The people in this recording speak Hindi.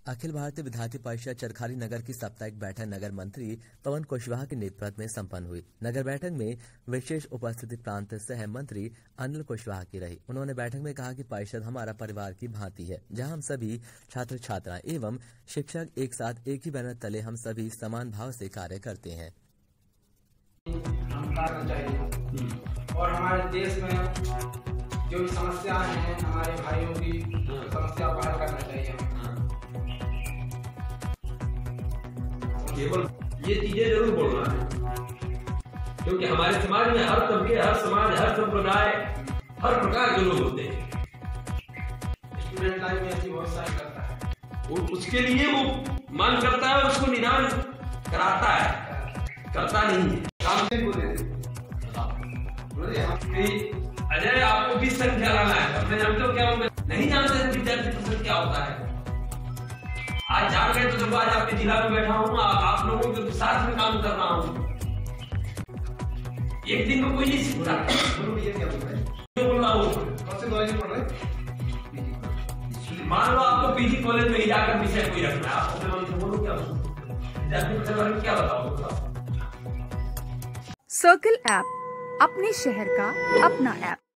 अखिल भारतीय विद्यार्थी परिषद चरखारी नगर की साप्ताहिक बैठक नगर मंत्री पवन कुशवाहा के नेतृत्व में संपन्न हुई। नगर बैठक में विशेष उपस्थिति प्रांत सह मंत्री अनिल कुशवाहा की रही। उन्होंने बैठक में कहा कि परिषद हमारा परिवार की भांति है, जहां हम सभी छात्र छात्राएं एवं शिक्षक एक साथ एक ही बैनर तले हम सभी समान भाव से कार्य करते हैं। और हमारे देश में जो भी समस्याएं हैं, हमारे भाइयों की समस्या को हल करना चाहिए। केवल ये चीजें जरूर बोलना है, क्योंकि हमारे समाज में हर तबके, हर समाज, हर संप्रदाय, हर प्रकार के लोग होते हैं। स्टूडेंट लाइफ में ऐसी बहुत सारी करता है, और उसके लिए वो मांग करता है और उसको निदान कराता है, करता नहीं है। अजय, आपको 20 संख्या लाना है, अपने जानते हो क्या होगा? नहीं जानते विद्यार्थी परिषद क्या होता है। आज जान गए तो जब आज आपके जिला में बैठा हूँ, आप लोगों के साथ में काम कर रहा हूँ। एक दिन में कोई नहीं सीखता। बोल रहा हूँ, मान लो आपको पीजी कॉलेज में ही जाकर विषय कोई रखना है, आपको बोलो क्या विद्यार्थी क्या बताओ। सर्कल ऐप, अपने शहर का अपना ऐप।